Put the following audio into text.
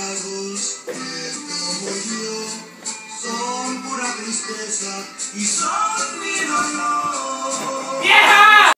vagos que como yo son pura tristeza y son mi dolor.